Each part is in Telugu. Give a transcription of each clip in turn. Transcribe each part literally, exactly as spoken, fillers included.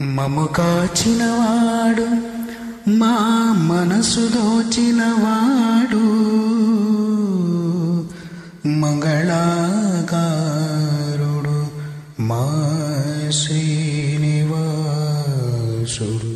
మము కాచినవాడు మా మనసు దోచినవాడు మంగళాకారుడు మా శ్రీనివాసుడు.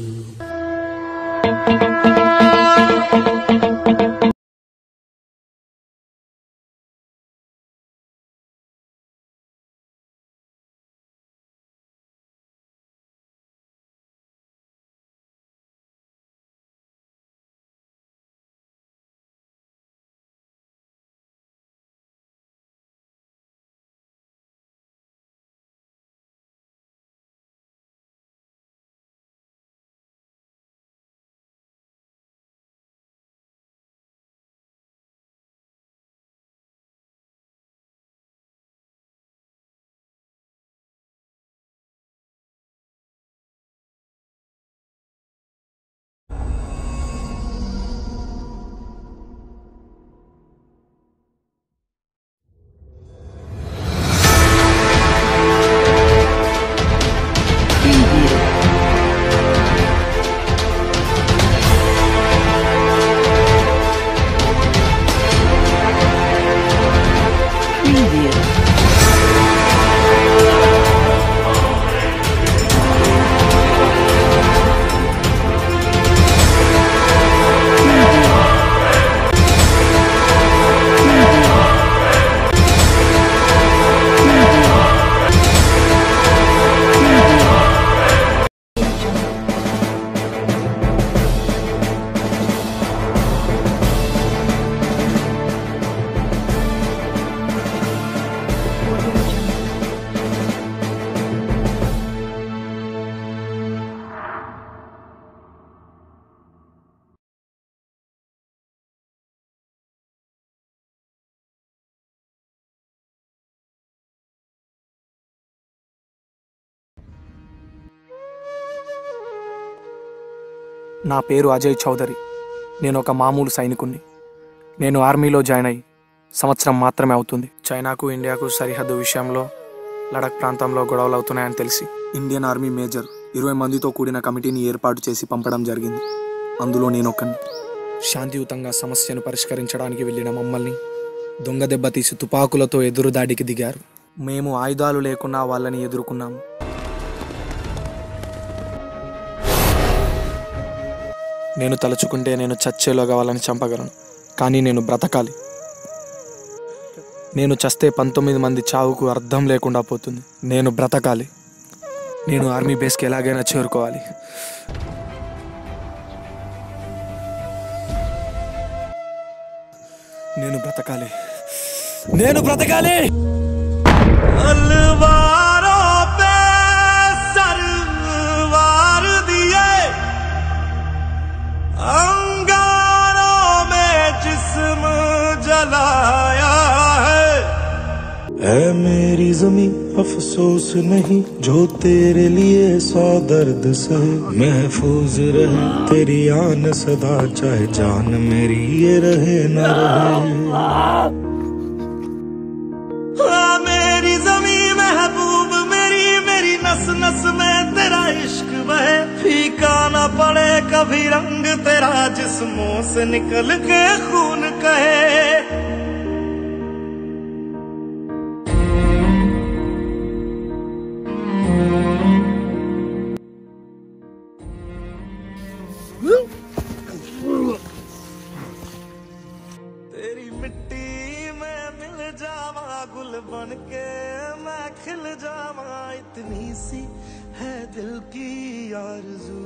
నా పేరు అజయ్ చౌదరి. నేను ఒక మామూలు సైనికుణ్ణి. నేను ఆర్మీలో జాయిన్ అయ్యి సంవత్సరం మాత్రమే అవుతుంది. చైనాకు ఇండియాకు సరిహద్దు విషయంలో లడక్ ప్రాంతంలో గొడవలు అవుతున్నాయని తెలిసి ఇండియన్ ఆర్మీ మేజర్ ఇరవై మందితో కూడిన కమిటీని ఏర్పాటు చేసి పంపడం జరిగింది. అందులో నేను ఒక్కని. శాంతియుతంగా సమస్యను పరిష్కరించడానికి వెళ్ళిన మమ్మల్ని దొంగ దెబ్బ తీసి తుపాకులతో ఎదురు దాడికి దిగారు. మేము ఆయుధాలు లేకున్నా వాళ్ళని ఎదుర్కొన్నాము. నేను తలుచుకుంటే నేను చచ్చేలోగా వాళ్ళని చంపగలను, కానీ నేను బ్రతకాలి. నేను చస్తే పంతొమ్మిది మంది చావుకు అర్థం లేకుండా పోతుంది. నేను బ్రతకాలి. నేను ఆర్మీ బేస్కి ఎలాగైనా చేరుకోవాలి. నేను బ్రతకాలి. నేను బ్రతకాలి. है मेरी ज़मीं अफसोस नहीं जो तेरे लिए सौ दर्द सहे, महफूज रहे तेरी आन सदा चाहे जान मेरी ये रहे न रहे। हाँ मेरी ज़मीं महबूब मेरी मेरी नस नस में तेरा इश्क बहे, फीका न पड़े कभी रंग तेरा जिस्मों से निकल के खून कहे। तेरी मिट्टी में मिल जावा गुल बन के मैं खिल जावा, इतनी सी है दिल की आरज़ू।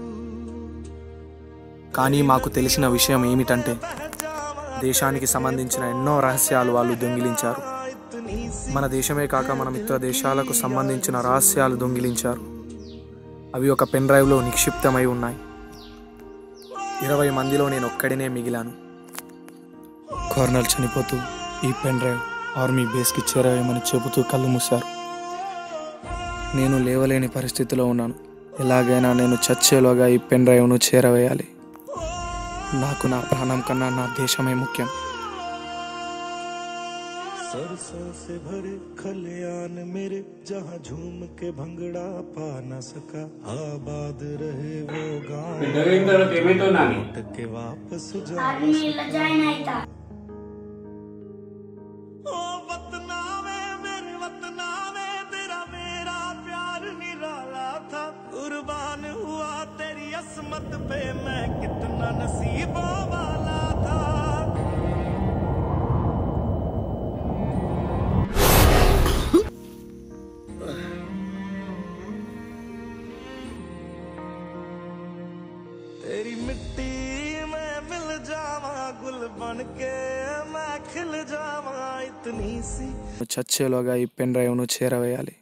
కానీ మాకు తెలిసిన విషయం ఏమిటంటే దేశానికి సంబంధించిన ఎన్నో రహస్యాలు వాళ్ళు దొంగిలించారు. మన దేశమే కాక మన మిత్ర దేశాలకు సంబంధించిన రహస్యాలు దొంగిలించారు. అవి ఒక పెన్ డ్రైవ్లో నిక్షిప్తమై ఉన్నాయి. ఇరవై మందిలో నేను ఒక్కడినే మిగిలాను. కర్నల్ చనిపోతూ ఈ పెన్ డ్రైవ్ ఆర్మీ బేస్కి చేరవేయమని చెబుతూ కళ్ళు మూశారు. నేను లేవలేని పరిస్థితిలో ఉన్నాను. ఎలాగైనా నేను చచ్చేలోగా ఈ పెన్ డ్రైవ్ను చేరవేయాలి. నాకు నా ప్రాణం కన్నా నా దేశమే ముఖ్యం. सरसों से भरे खलियान मेरे, जहाँ झूम के भंगड़ा पा न सका। आबाद रहे वो गाँव लौट के वापस जा सका। ओ वतना में मेरे वतना में तेरा मेरा प्यार निराला था। कुर्बान हुआ तेरी असमत पे मैं कितना नसीबों वाला था। तेरी मिट्टी में मिल जावा, गुल बन के मैं खिल जावा। इतनी सी చచ్చేలోగా ఈ పెన్ డ్రైవ్ను చేరవేయాలి.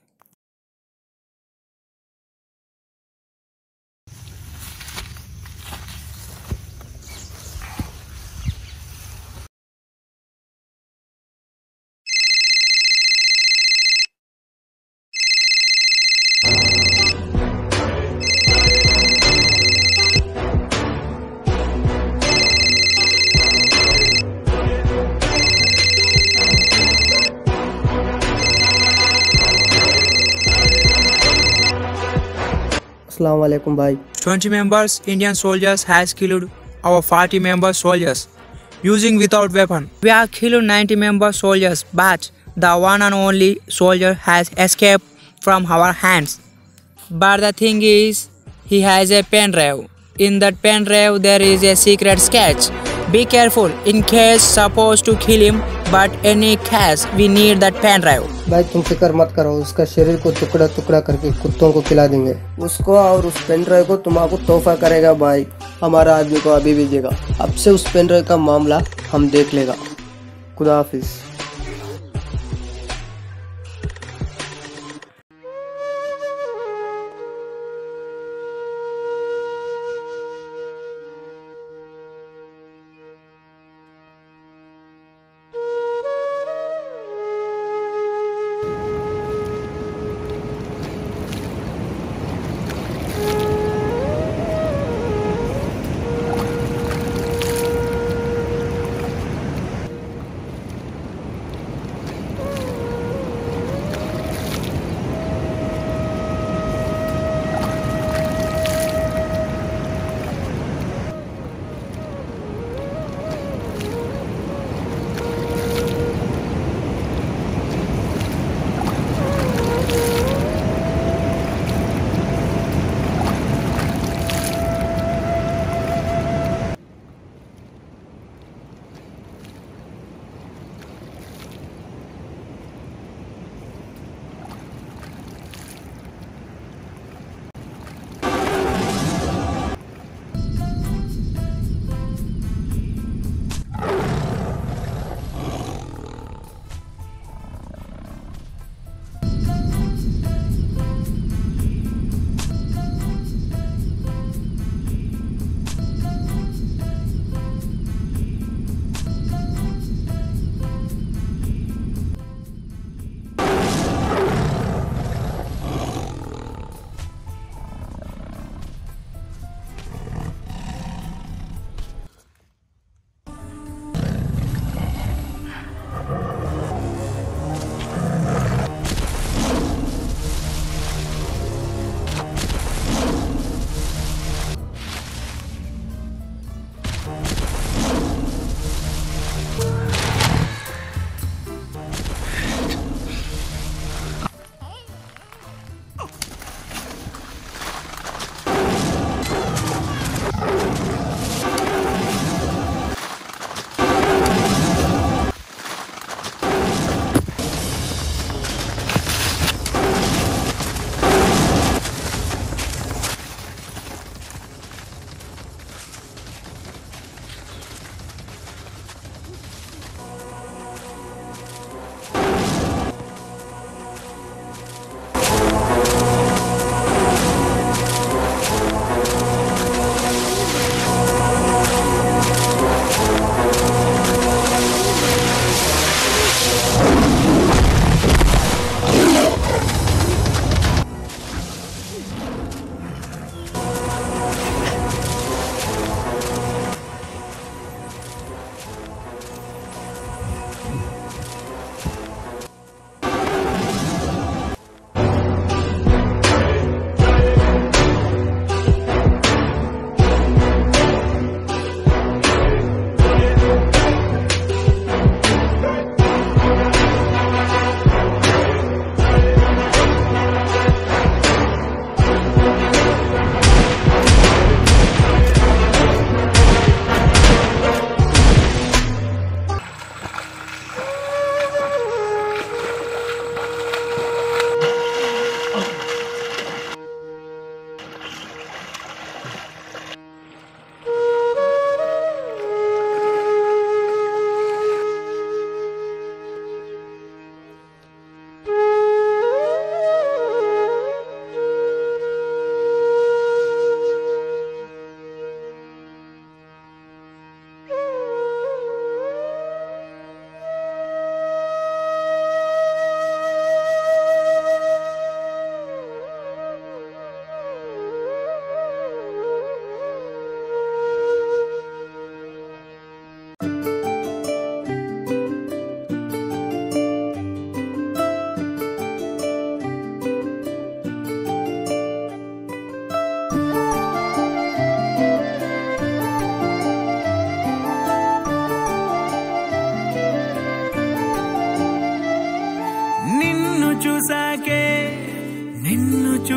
Assalamu alaikum bhai. twenty members Indian soldiers has killed our forty member soldiers using without weapon. We have killed ninety member soldiers, but the one and only soldier has escaped from our hands. But the thing is, he has a pen drive. In that pen drive there is a secret sketch. Be careful in case supposed to kill him, but any case we need that pen drive. भाई तुम फिक्र मत करो, उसका शरीर को टुकड़ा टुकड़ा करके कुत्तों को खिला देंगे। उसको और उस पेन ड्राइव को तुम्हारा तोहफा करेगा भाई। हमारा आदमी को अभी भेजेगा। अब से उस पेन ड्राइव का मामला हम देख लेगा। खुदा हाफिज।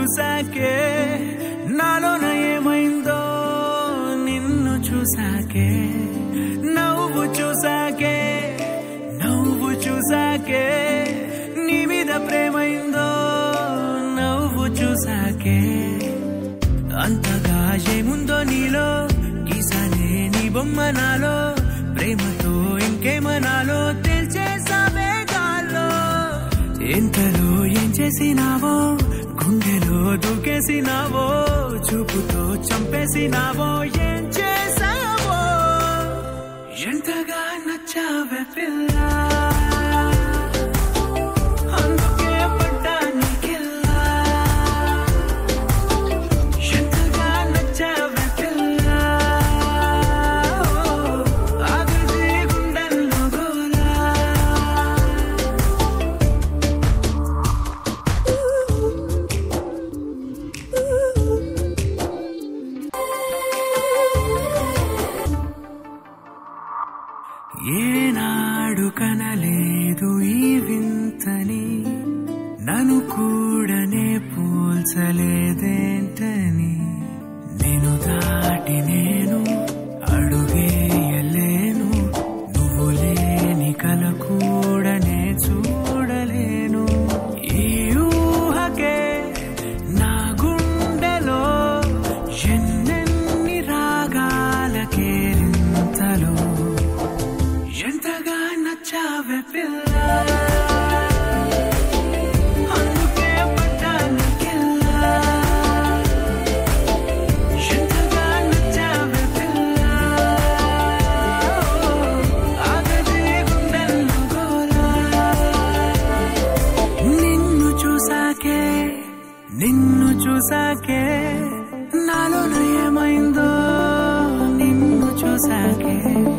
చూసాకే నాలోన ఏమైందో నిన్ను చూసాకే నవ్వు చూసాకే నవ్వు చూసాకే నీ మీద ప్రేమైందో నవ్వు చూసాకే అంతగా ఏముందో నీలో గీసానే నీ బొమ్మ నాలో ప్రేమతో ఇంకేమనాలో తెలిచేసావే గాల్లో ఎంతలో ఏం చేసినావో గుండెలో దూకేసినావో చూపుతో చంపేసినావో ఏం చేసావో ఎంతగా నచ్చావే పిల్ల అందుకే పడ్డా నీకెల్లా ఎంతగా నచ్చావే పిల్ల ఆగది గుండెల్లో గోలా ఏనాడు కనలేదు ఈ వింతని నన్ను కూడనే పోల్చలేదేంటని నేను దాటి నేను అడుగేయలేను నువ్వు లేని కల కూడనే చూడలేను ఈ ఊహకే నా గుండెలో ఎన్నెన్ని రాగాల కేరింతలో ఎంతగా నచ్చావే పిల్ల అందుకే పడ్డా నీకెల్లా ఎంతగా నచ్చావే పిల్ల ఆగది గుండెల్లో గోలా నిన్ను చూసాకే నిన్ను చూసాకే నాలోన ఏమైందో నిన్ను చూసాకే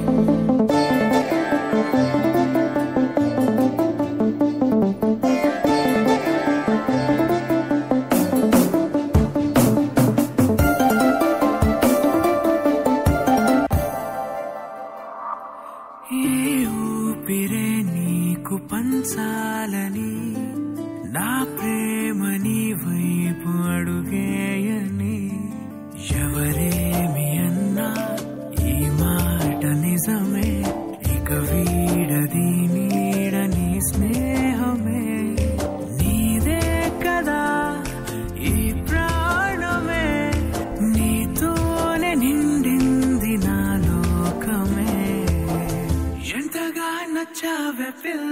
ఏ ఊపిరే నీకు పంచాలని నా ప్రేమని వైపు అడుగేయని ఎవరేమి అన్నా ఈ మాట నిజమే ఇక వీడది నీడని స్నేహమే నీదే కదా ఈ ప్రాణమే నీతోనే నిండింది నా లోకమే ఎంతగా నచ్చావే పిల్ల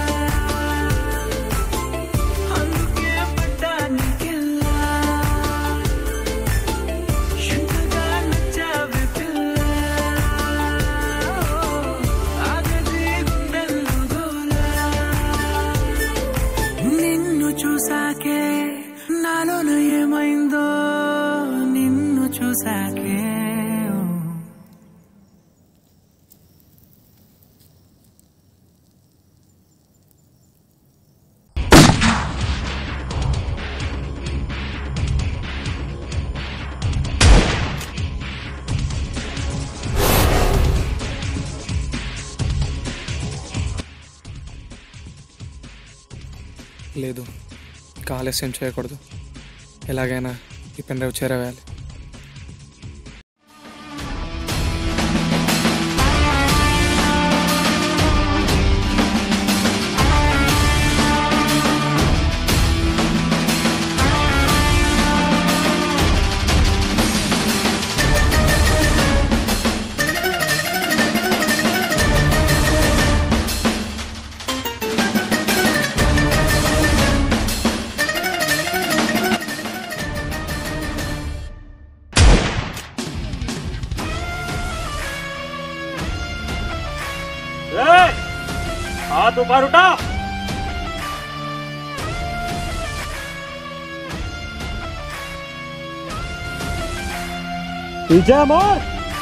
అందుకే పడ్డా నీకెల్లా ఎంతగా నచ్చావే పిల్ల ఆగది గుండెల్లో గోలా నిన్ను చూసాకే నాలోన ఏమైందో నిన్ను చూసాకే లేదు, ఇంకా ఆలస్యం చేయకూడదు. ఎలాగైనా ఈ పెన్ డ్రైవ్ చేరవేయాలి. हाथ ऊपर उठा। पीछे मोड़।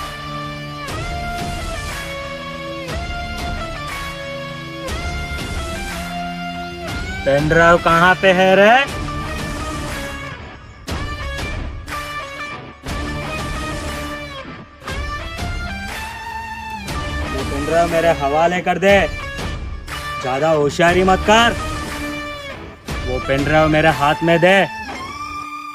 पेन ड्राइव कहाँ पे है रे? वो पेन ड्राइव मेरे हवाले कर दे, ज्यादा होशियारी मत कर। वो पेन ड्राइव मेरे हाथ में दे,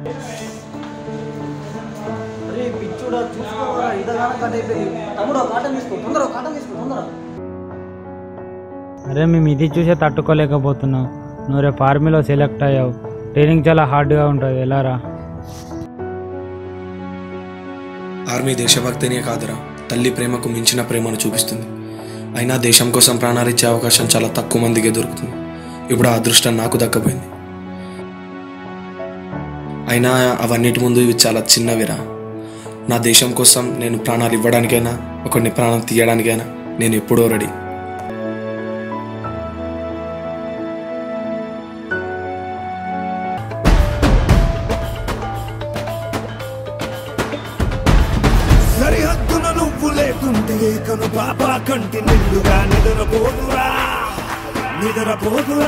అరే మేము ఇది చూసే తట్టుకోలేకపోతున్నాం. నువ్వు రేపు ఆర్మీలో సెలెక్ట్ అయ్యావు. ట్రైనింగ్ చాలా హార్డ్గా ఉంటుంది, ఎలారా? ఆర్మీ దేశభక్తినే కాదురా, తల్లి ప్రేమకు మించిన ప్రేమను చూపిస్తుంది. అయినా దేశం కోసం ప్రాణాలిచ్చే అవకాశం చాలా తక్కువ మందికే దొరుకుతుంది. ఇప్పుడు ఆ అదృష్టం నాకు దక్కపోయింది. అయినా అవన్నిటి ముందు ఇవి చాలా చిన్నవిరా. నా దేశం కోసం నేను ప్రాణాలు ఇవ్వడానికైనా ఒకరిని ప్రాణం తీయడానికైనా నేను ఎప్పుడో రెడీ. సరిహద్దున నువ్వు లేకుంటే కను పాప కంటి నిండుగా నిద్రపోదురా నిద్రపోదురా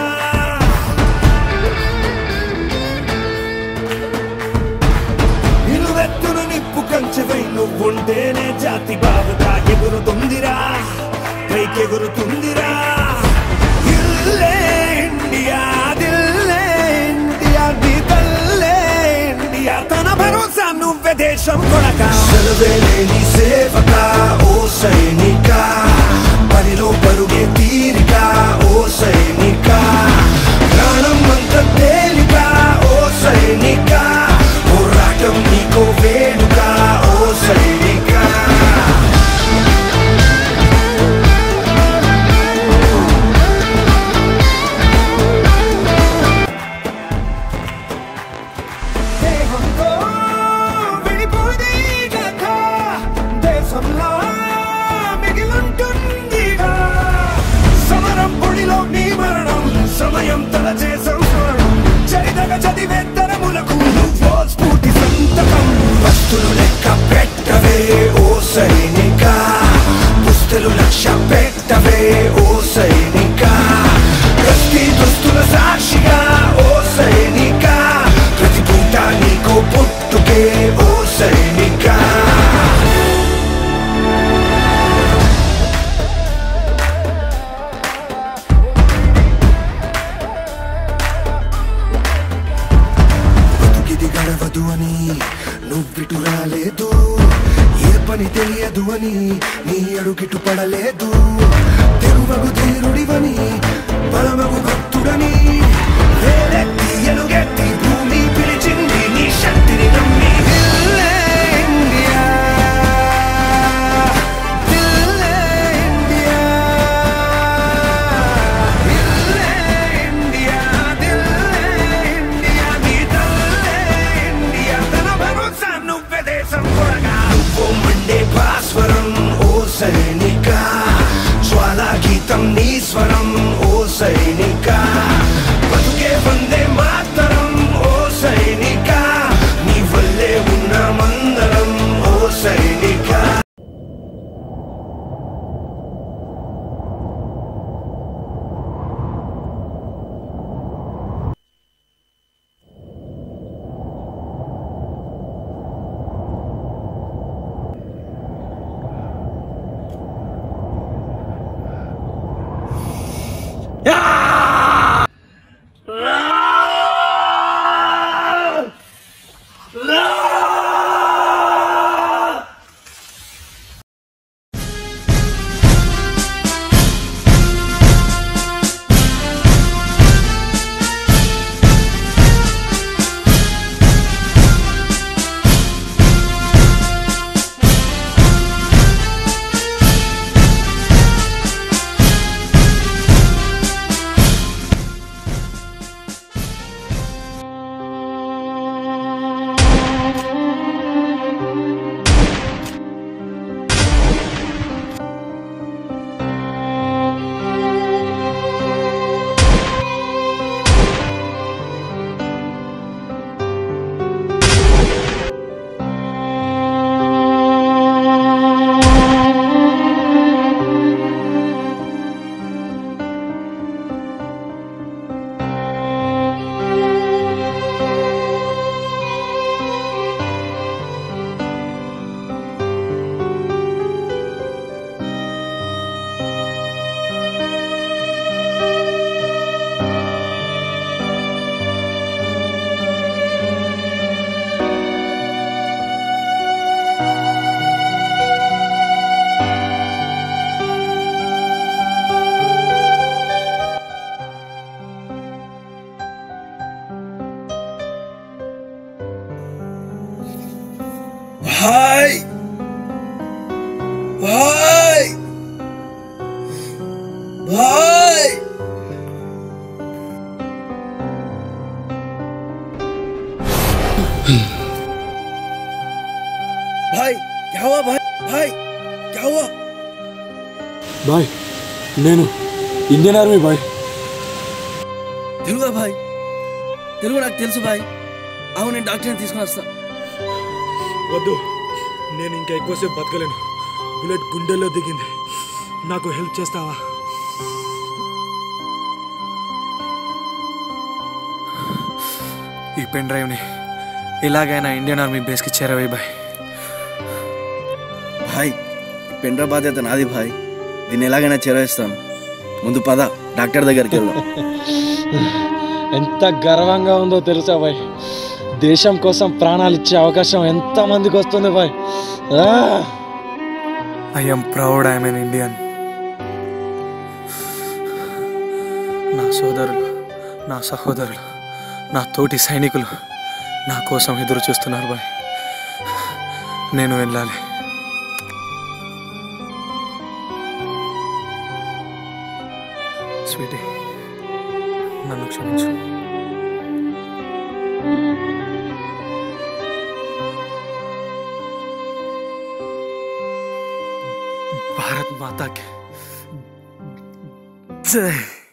నిలువెత్తున నిప్పు కంచెపై నువ్వుంటేనే జాతి బావుగా ఎగురుతుందిరా, పైకెగురుతుందిరా. ఇల్లే ఇండియా, దిల్లే ఇండియా, నీ తల్లే ఇండియా, తన భరోసా నువ్వే దేశం కొడక. సెలవే లేని సేవక ఓ సైనిక, పనిలో పరుగే తీరిక ఓ సైనిక, ప్రాణం అంత తేలిక ఓ సైనిక, పోరాటం నీకో వేడుక ఓ సైనిక. దేహంతో విడిపోదే కథ, దేశంలో మిగిలుంటుందిగా. సమరం పొడిలో నీ మరణం, సమయం తలచే సంస్మరణం, చరితగ చదివే తరములకు నువ్వో స్ఫూర్తి సంతకం. వస్తులు లెక్క పెట్టవే ఓ సైనిక, పుస్తలు లక్ష్య పెట్టవే ఓ సైనిక, ప్రతి దుస్తుల సాక్షిగా ఓ సైనిక, ప్రతి పూట నీకో పుట్టుకే ఓ సైనిక. బతుకిది గడవదు అని నువ్విటు రాలేదు, ఏ పని తెలియదు అని నీ అడుగిటు పడలేదు. తెరువగు ధీరుడివని బలమగు భక్తుడని వేలెత్తి ఎలుగెత్తి భూమి పిలిచింది నీ శక్తిని నమ్మి. దిల్లే ఇండియా, దిల్లే ఇండియా, దిల్లే ఇండియా, దిల్లే ఇండియా, నీ తల్లే ఇండియా, తన భరోసా నువ్వే దేశం కొడగా. నువ్వు మండే భాస్వరం ఓ సైనిక, జ్వాలా గీతం నీ స్వరం ఓ సైనిక, भाई भाई भाई भाई क्या हुआ भाई भाई क्या हुआ भाई నేను ఇండియన్ ఆర్మీ భాయ్ తెలుగుదా భాయ్ తెలుగు నాకు తెలుసు భాయ్ అవును నేను డాక్టర్ని తీసుకుని వస్తా వద్దు నేను ఇంకా ఎక్కువసేపు బతకలేను బుల్లెట్ గుండెల్లో దిగింది నాకు హెల్ప్ చేస్తావా ఈ పెన్ డ్రైవ్ని ఎలాగైనా ఇండియన్ ఆర్మీ బేస్కి చేరవే బాయ్ భాయ్ పెన్ డ్రైవ్ బాధ్యత నాది భాయ్ దీన్ని ఎలాగైనా చేరవేస్తాం ముందు పద డాక్టర్ దగ్గరికి వెళ్దాం ఎంత గర్వంగా ఉందో తెలుసా భాయ్ దేశం కోసం ప్రాణాలు ఇచ్చే అవకాశం ఎంత మందికి వస్తుంది భాయ్ I am proud I am an Indian నా సోదరులు నా సహోదరులు నా తోటి సైనికులు నా కోసం ఎదురు చూస్తున్నారు బాయ్ నేను వెళ్ళాలి స్వీటీ నన్ను క్షమించు భారత్ మాతాకి జై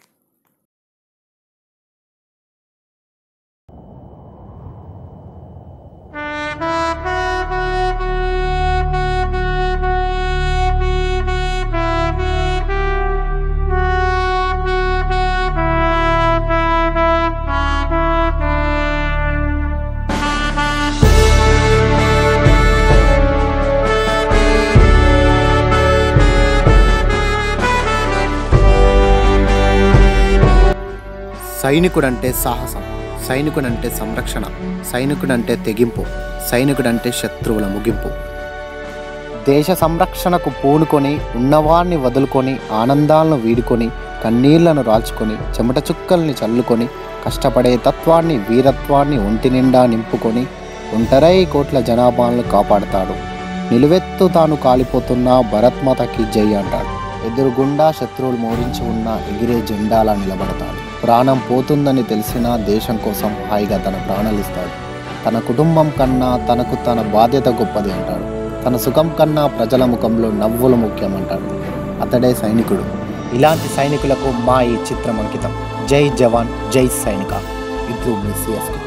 సైనికుడంటే సాహసం, సైనికుడంటే సంరక్షణ, సైనికుడంటే తెగింపు, సైనికుడంటే శత్రువుల ముగింపు. దేశ సంరక్షణకు పూనుకొని ఉన్నవాన్ని వదులుకొని ఆనందాలను వీడుకొని కన్నీళ్లను రాల్చుకొని చెమట చుక్కల్ని చల్లుకొని కష్టపడే తత్వాన్ని వీరత్వాన్ని ఒంటి నిండా నింపుకొని ఒంటరై కోట్ల జనాభాలను కాపాడతాడు. నిలువెత్తు తాను కాలిపోతున్న భరత్మాతకి జై అంటాడు. ఎదురుగుండా శత్రువులు మోరించి ఉన్న ఎగిరే జెండాలా నిలబడతాడు. ప్రాణం పోతుందని తెలిసినా దేశం కోసం హాయిగా తన ప్రాణాలిస్తాడు. తన కుటుంబం కన్నా తనకు తన బాధ్యత గొప్పది అంటాడు. తన సుఖం కన్నా ప్రజల ముఖంలో నవ్వులు ముఖ్యమంటాడు. అతడే సైనికుడు. ఇలాంటి సైనికులకు మా ఈ చిత్రం అంకితం. జై జవాన్ జై సైనిక. ఇట్లు మీ సిఎస్కే.